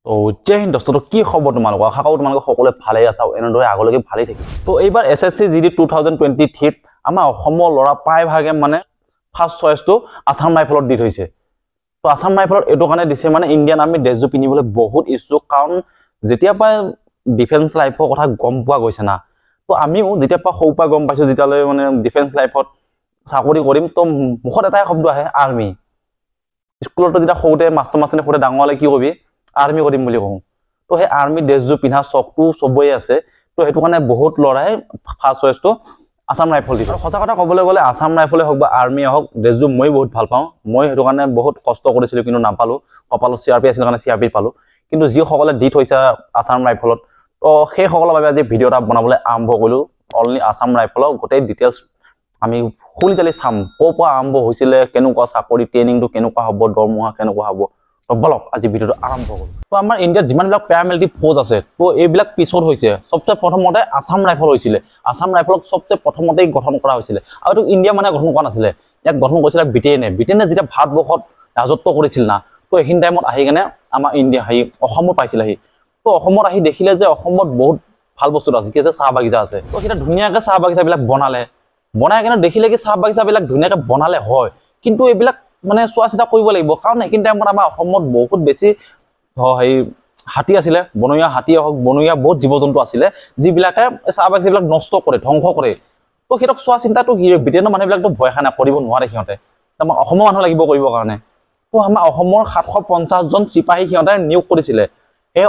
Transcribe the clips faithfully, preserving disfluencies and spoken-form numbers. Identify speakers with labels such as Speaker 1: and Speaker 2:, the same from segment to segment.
Speaker 1: তো জয় হিন্দ দোস্ত, কি খবৰ তোমালোকৰ? আশা কৰোঁ তোমালোকে সকলোৱে ভালেই আছা, এনেদৰে আগলৈকে ভালেই থাকিব। তো এইবাৰ S S C G D two thousand twenty থ্ৰীত আমাৰ অসমৰ ল'ৰা প্ৰায়ভাগে মানে ফাৰ্ষ্ট চইচটো আছাম ৰাইফলত দি থৈছে। তো আছাম ৰাইফলত এইটো কাৰণে দিছে মানে ইণ্ডিয়ান আৰ্মি ড্ৰেছযোৰ পিন্ধিবলৈ বহুত ইচ্ছুক, কাৰণ যেতিয়াৰ পৰা ডিফেন্স লাইফৰ কথা গম পোৱা গৈছে না, তো আমিও যেতিয়াৰ পৰা সৰুৰ পৰা গম পাইছোঁ যেতিয়ালৈ মানে ডিফেন্স লাইফত চাকৰি কৰিম, তো মুখত এটাই শব্দ আহে আৰ্মি। স্কুলতো যেতিয়া সৰুতে মাষ্টৰ মাষ্টৰণী সৰুতে ডাঙৰ হ'লে কি কৰিবি? আৰ্মি কৰিম বুলি কওঁ। তো সেই আৰ্মি ড্ৰেছযোৰ পিন্ধা চখটো চবৰে আছে। তো সেইটো কাৰণে বহুত ল'ৰাই ফাৰ্ষ্ট চইচটো আছাম ৰাইফল দিছে। সঁচা কথা ক'বলৈ গ'লে আছাম ৰাইফলে হওক বা আৰ্মিয়ে হওক, ড্ৰেছযোৰ মই বহুত ভাল পাওঁ। মই সেইটো কাৰণে বহুত কষ্ট কৰিছিলোঁ, কিন্তু নাপালোঁ। কপালত চি আৰ পি আছিল কাৰণে চি আৰ পি পালোঁ। কিন্তু যিসকলে দি থৈছে আছাম ৰাইফলত, তো সেইসকলৰ বাবে আজি ভিডিঅ' এটা বনাবলৈ আৰম্ভ কৰিলোঁ। অনলি আছাম ৰাইফলৰ গোটেই ডিটেইলছ আমি খুলি চালি চাম, ক'ৰ পৰা আৰম্ভ হৈছিলে, কেনেকুৱা চাকৰি, ট্ৰেইনিংটো কেনেকুৱা হ'ব, দৰমহা কেনেকুৱা হ'ব। তো বলক আজি ভিডিঅ'টো আৰম্ভ কৰোঁ। তো আমাৰ ইণ্ডিয়াত যিমানবিলাক পেৰামিলিটাৰী ফ'ৰ্চ আছে, তো এইবিলাক পিছত হৈছে। চবচে প্ৰথমতে আছাম ৰাইফল হৈছিলে। আছাম ৰাইফলক চবচে প্ৰথমতেই গঠন কৰা হৈছিলে, আৰু এইটো ইণ্ডিয়া মানে গঠন কৰা নাছিলে। ইয়াক গঠন কৰিছিলে ব্ৰিটেইনে। ব্ৰিটেইনে যেতিয়া ভাৰতবৰ্ষত ৰাজত্ব কৰিছিল না, তো এইখিনি টাইমত আহি কেনে আমাৰ ইণ্ডিয়া আহি অসমত পাইছিলেহি। তো অসমত আহি দেখিলে যে অসমত বহুত ভাল বস্তু আছে, কি আছে? চাহ বাগিচা আছে। তো সেইটা ধুনীয়াকৈ চাহ বাগিচাবিলাক বনালে। বনাই কেনে দেখিলে কি চাহ বাগিচাবিলাক ধুনীয়াকৈ বনালে হয়, কিন্তু এইবিলাক মানে চোৱা চিতা কৰিব লাগিব, কাৰণ সেইখিনি টাইমত আমাৰ অসমত বহুত বেছি হেৰি হাতী আছিলে, বনৰীয়া হাতী হওক, বনৰীয়া বহুত জীৱ জন্তু আছিলে, যিবিলাকে চাহ বাগিচাবিলাক নষ্ট কৰে, ধ্বংস কৰে। তো সিহঁতক চোৱা চিন্তাটো কি? ব্ৰিটেইনৰ মানুহবিলাকতো ভয় খাই নাই, কৰিব নোৱাৰে সিহঁতে। আমাৰ অসমৰ মানুহ লাগিব কৰিবৰ কাৰণে। তো আমাৰ অসমৰ সাতশ পঞ্চাছজন চিপাহী সিহঁতে নিয়োগ কৰিছিলে। সেই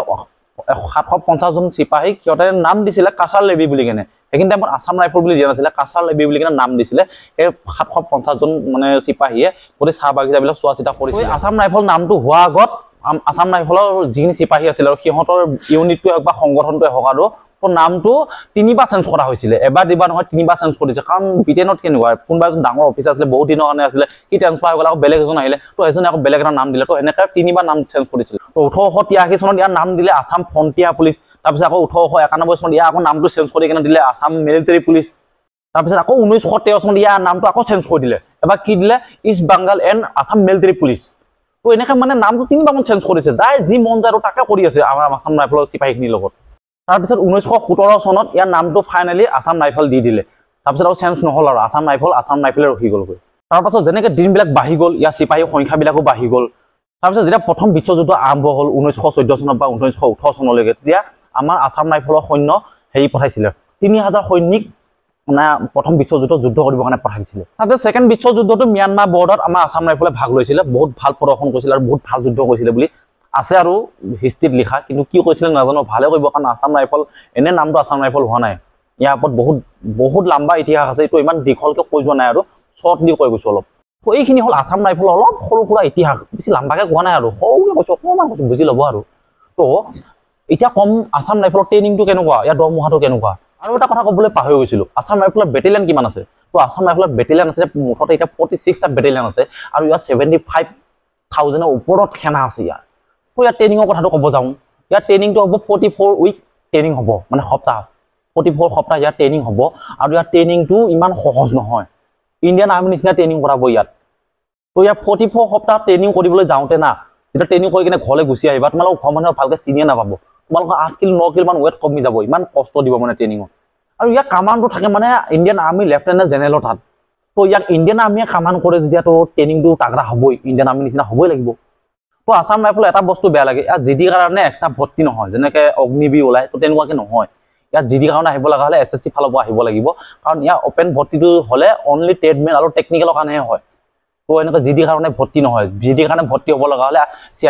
Speaker 1: সাতশ পঞ্চাছজন চিপাহীক সিহঁতে নাম দিছিলে কাছাৰ লেভি বুলি কেনে। সেইখিনি টাইমত আছাম ৰাইফল বুলি দিয়া নাছিলে, কাছাৰ লেভি বুলি কেনে নাম দিছিলে। সেই সাতশ পঞ্চাছজন মানে চিপাহীয়ে গোটেই চাহ বাগিচাবিলাক চোৱা চিতা কৰিছিল। আছাম ৰাইফল নামটো হোৱাৰ আগত আছাম ৰাইফলৰ যিখিনি চিপাহী আছিলে আৰু সিহঁতৰ ইউনিটটোৱে হওক বা সংগঠনটোৱে হওক, আৰু তো নামটো তিনিবাৰ চেঞ্জ কৰা হৈছিলে। এবাৰ দুবাৰ নহয়, তিনিবাৰ চেঞ্জ কৰিছে। কাৰণ ব্ৰিটেইনত কেনেকুৱা, কোনোবা এজন ডাঙৰ অফিচাৰ আছিলে, বহুত দিনৰ কাৰণে আছিলে, সি ট্ৰেন্সফাৰ হৈ গ'ল, আকৌ বেলেগ এজন আহিলে, তো এজনে আকৌ বেলেগ এটা নাম দিলে। তো এনেকৈ তিনিবাৰ নাম চেঞ্জ কৰিছিলে। তো ওঠৰশ তিৰাশী চনত ইয়াৰ নাম দিলে আছাম ফ্ৰণ্টিয়াৰ পুলিচ। তাৰপিছত আকৌ ওঠৰশ একানব্বৈ চনত ইয়াৰ আকৌ নামটো চেঞ্জ কৰি কেনে দিলে আছাম মিলিটাৰী পুলিচ। তাৰপিছত আকৌ ঊনৈছশ তেৰ চনত ইয়াৰ নামটো আকৌ চেঞ্জ কৰি দিলে। এবাৰ কি দিলে? East Bengal and Assam military police. তো এনেকৈ মানে নামটো তিনিবাৰমান চেঞ্জ কৰিছে। যাই যি মন যায় আৰু তাকে কৰি আছে আমাৰ আছাম ৰাইফলৰ চিপাহীখিনিৰ লগত। তাৰপিছত ঊনৈছশ সোতৰ চনত ইয়াৰ নামটো ফাইনেলি আছাম ৰাইফল দি দিলে। তাৰপিছত আৰু চেঞ্জ নহ'ল, আৰু আছাম ৰাইফল আছাম ৰাইফলে ৰখি গ'লগৈ। তাৰপাছত যেনেকৈ দিনবিলাক বাঢ়ি গ'ল, ইয়াৰ চিপাহীৰ সংখ্যাবিলাকো বাঢ়ি গ'ল। তাৰপিছত যেতিয়া প্ৰথম বিশ্বযুদ্ধ আৰম্ভ হ'ল ঊনৈছশ চৈধ্য চনৰ পৰা ঊনৈছশ ওঠৰ চনলৈকে, তেতিয়া আমাৰ আছাম ৰাইফলৰ সৈন্য হেৰি পঠাইছিলে, তিনি হাজাৰ সৈনিক মানে প্ৰথম বিশ্বযুদ্ধ যুদ্ধ কৰিবৰ কাৰণে পঠাইছিলে। তাৰপিছত ছেকেণ্ড বিশ্বযুদ্ধটো ম্যানমাৰ বৰ্ডাৰত আমাৰ আছাম ৰাইফলে ভাগ লৈছিলে, বহুত ভাল প্ৰদৰ্শন কৰিছিলে আৰু বহুত ভাল যুদ্ধ কৰিছিলে বুলি আছে আৰু হিষ্ট্ৰীত লিখা। কিন্তু কি কৈছিলে নাজানো, ভালে কৰিব, কাৰণ আছাম ৰাইফল এনে নামটো আছাম ৰাইফল হোৱা নাই। ইয়াৰ ওপৰত বহুত বহুত লম্বা ইতিহাস আছে, এইটো ইমান দীঘলকৈ কৈ যোৱা নাই আৰু শ্বৰ্টলি কৈ গৈছোঁ অলপ। তো এইখিনি হ'ল আছাম ৰাইফলৰ অলপ সৰু সুৰা ইতিহাস, বেছি লম্বাকৈ কোৱা নাই আৰু সৰুকৈ কৈছোঁ, অকণমান কৈছোঁ, বুজি ল'ব আৰু। তো এতিয়া কম আছাম ৰাইফলৰ ট্ৰেইনিংটো কেনেকুৱা, ইয়াৰ দৰমহাটো কেনেকুৱা। আৰু এটা কথা ক'বলৈ পাহৰি গৈছিলোঁ, আছাম ৰাইফলৰ বেটেলিয়ান কিমান আছে? তো আছাম ৰাইফলৰ বেটেলিয়ান আছে মুঠতে এতিয়া ফৰ্টি ছিক্সটা বেটেলিয়ান আছে, আৰু ইয়াত ছেভেণ্টি ফাইভ থাউজেণ্ডৰ ওপৰত সেনা আছে ইয়াৰ। তো ইয়াৰ ট্ৰেইনিঙৰ কথাটো ক'ব যাওঁ, ইয়াৰ ট্ৰেইনিংটো হ'ব ফৰ্টি ফ'ৰ উইক ট্ৰেইনিং হ'ব, মানে সপ্তাহ ফৰ্টি ফ'ৰ সপ্তাহ ইয়াৰ ট্ৰেইনিং হ'ব। আৰু ইয়াৰ ট্ৰেইনিংটো ইমান সহজ নহয়, ইণ্ডিয়ান আৰ্মিৰ নিচিনা ট্ৰেইনিং কৰাব ইয়াত। তো ইয়াৰ ফৰ্টি ফ'ৰ সপ্তাহ ট্ৰেইনিং কৰিবলৈ যাওঁতে না, যেতিয়া ট্ৰেইনিং কৰি কিনে ঘৰলৈ গুচি আহিবা, তোমালোকৰ ঘৰৰ মানুহে ভালকৈ চিনিয়ে নাপাব। তোমালোকৰ আঠ কিলো ন কিলোমান ৱেট কমি যাব, ইমান কষ্ট দিব মানে ট্ৰেইনিঙত। আৰু ইয়াৰ কামাণ্ডটো থাকে মানে ইণ্ডিয়ান আৰ্মি লেফটেনেণ্ট জেনেৰেলৰ তাত। তো ইয়াক ইণ্ডিয়ান আৰ্মিয়ে কামাণ্ড কৰে যেতিয়া, তো ট্ৰেইনিংটো তাগৰা হ'বই, ইণ্ডিয়ান আৰ্মিৰ নিচিনা হ'বই লাগিব। তো আছাম ৰাইফল এটা বস্তু বেয়া লাগে, ইয়াত জি ডিৰ কাৰণে এক্সট্ৰা ভৰ্তি নহয়, যেনেকৈ অগ্নিবীৰ ওলায়, তো তেনেকুৱাকৈ নহয়। ইয়াত জি ডিৰ কাৰণে আহিব লগা হ'লে এছ এছ চি ফালৰ পৰা আহিব লাগিব, কাৰণ ইয়াৰ অপেন ভৰ্তিটো হ'লে অনলি ট্ৰেডমেন আৰু টেকনিকেলৰ কাৰণেহে হয়। তো এনেকৈ জি ডিৰ কাৰণে ভৰ্তি নহয়, জি ডিৰ কাৰণে ভৰ্তি হ'ব লগা হ'লে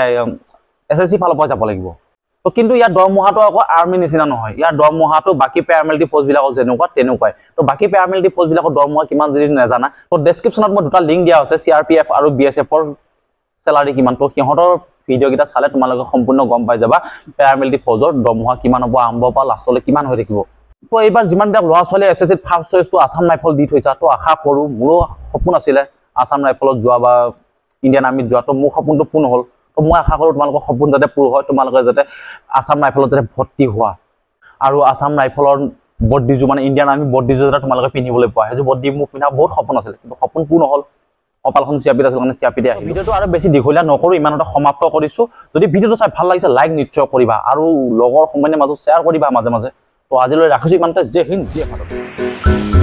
Speaker 1: এছ এছ চি ফালৰ পৰা যাব লাগিব। তো কিন্তু ইয়াৰ দৰমহাটো আকৌ আৰ্মিৰ নিচিনা নহয়, ইয়াৰ দৰমহাটো বাকী পেৰামিলিটাৰী ফ'ৰ্চবিলাকৰ যেনেকুৱা তেনেকুৱাই। তো বাকী পেৰামিলিটাৰী ফ'ৰ্চবিলাকৰ দৰমহা কিমান যদি নাজানা, তো ডেছক্ৰিপশ্যনত মই দুটা লিংক দিয়া আছে, চি আৰ পি এফ আৰু বি এছ এফৰ চেলাৰী কিমান। তো সিহঁতৰ ভিডিঅ'কেইটা চালে তোমালোকে সম্পূৰ্ণ গম পাই যাবা পেৰামিলিটাৰী ফ'ৰ্চৰ দৰমহা কিমান হ'ব, আৰম্ভৰ পৰা লাষ্টলৈ কিমান হৈ থাকিব। তো এইবাৰ যিমানবিলাক ল'ৰা ছোৱালীয়ে এছ এছ চিত ফাৰ্ষ্ট চইচটো আছাম ৰাইফল দি থৈছা, তো আশা কৰোঁ, মোৰো সপোন আছিলে আছাম ৰাইফলত যোৱা বা ইণ্ডিয়ান আৰ্মিত যোৱা, তো মোৰ সপোনটো পূৰ্ণ হ'ল। তো মই আশা কৰোঁ তোমালোকৰ সপোন যাতে পূৰ হয়, তোমালোকে যাতে আছাম ৰাইফলত যাতে ভৰ্তি হোৱা, আৰু আছাম ৰাইফলৰ বৰ্ডিযোৰ মানে ইণ্ডিয়ান আৰ্মি বৰ্ডিযোৰ যাতে তোমালোকে পিন্ধিবলৈ পোৱা। সেইযোৰ বৰ্ডি মোৰ পিন্ধা বহুত সপোন আছিলে, কিন্তু সপোন পূৰ্ণ হ'ল। কপালখন চিয়াপিত আছিল কাৰণে চিয়াপিতে আহিলোঁ ভিডিঅ'টো আৰু বেছি দীঘলীয়া নকৰোঁ ইমানতে সমাপ্ত কৰিছোঁ যদি ভিডিঅ'টো চাই ভাল লাগিছে লাইক নিশ্চয় কৰিবা আৰু লগৰ সমনীয়াৰ মাজত শ্বেয়াৰ কৰিবা মাজে মাজে তো আজিলৈ ৰাখিছোঁ ইমানতে জয় হিন্দ জয় ভাৰত